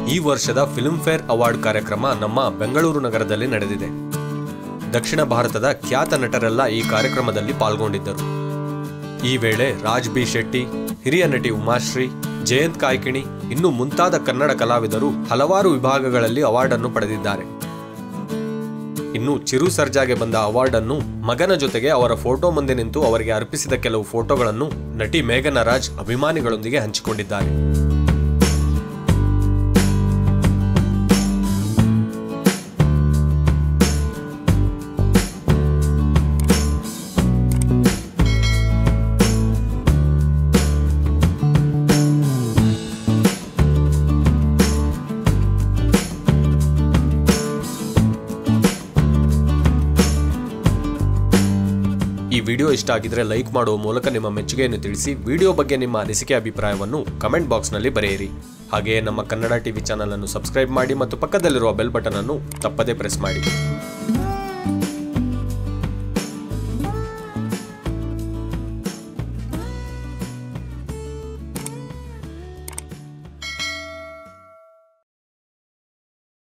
ಈ ವರ್ಷದ film fair award ಕಾರ್ಯಕ್ರಮ ನಮ್ಮ ಬೆಂಗಳೂರು ನಗರದಲ್ಲಿ ನಡೆದಿದೆ. ದಕ್ಷಿಣ ಭಾರತದ ಖ್ಯಾತ ನಟರೆಲ್ಲ ಈ ಕಾರ್ಯಕ್ರಮದಲ್ಲಿ ಪಾಲ್ಗೊಂಡಿದ್ದರು. ಈ ವೇಳೆ ರಾಜ್ ಬಿ ಶೆಟ್ಟಿ, ಹಿರಿಯ ನಟಿ ಉಮಾಶ್ರೀ, ಜಯಂತ್ ಕಾಯ್ಕಿಣಿ ಇನ್ನೂ ಮುಂತಾದ ಕನ್ನಡ ಕಲಾವಿದರು ಹಲವಾರು ವಿಭಾಗಗಳಲ್ಲಿ ಅವಾರ್ಡ್ ಅನ್ನು ಪಡೆದಿದ್ದಾರೆ. ಇನ್ನು ಚಿರು ಸರ್ಜಾಗೆ ಬಂದ ಅವಾರ್ಡ್ ಅನ್ನು ಮಗನ ಜೊತೆಗೆ ಅವರ ಫೋಟೋ ಮುಂದೆ ನಿಂತು ಅವರಿಗೆ ಅರ್ಪಿಸಿದ ಕೆಲವು ಫೋಟೋಗಳನ್ನು ನಟಿ ಮೇಘನಾ ರಾಜ್ ಅಭಿಮಾನಿಗಳೊಂದಿಗೆ ಹಂಚಿಕೊಂಡಿದ್ದಾರೆ. ಈ ವಿಡಿಯೋ ಇಷ್ಟ ಆಗಿದ್ರೆ ಲೈಕ್ ಮಾಡುವ ಮೂಲಕ ನಿಮ್ಮ ಮೆಚ್ಚುಗೆಯನ್ನು ತಿಳಿಸಿ. ವಿಡಿಯೋ ಬಗ್ಗೆ ನಿಮ್ಮ ಅನಿಸಿಕೆ ಅಭಿಪ್ರಾಯವನ್ನು ಕಮೆಂಟ್ ಬಾಕ್ಸ್ನಲ್ಲಿ ಬರೆಯಿರಿ. ಹಾಗೆಯೇ ನಮ್ಮ ಕನ್ನಡ ಟಿವಿ ಚಾನಲ್ ಅನ್ನು ಸಬ್ಸ್ಕ್ರೈಬ್ ಮಾಡಿ ಮತ್ತು ಪಕ್ಕದಲ್ಲಿರುವ ಬೆಲ್ ಬಟನ್ ಅನ್ನು ತಪ್ಪದೇ ಪ್ರೆಸ್ ಮಾಡಿ.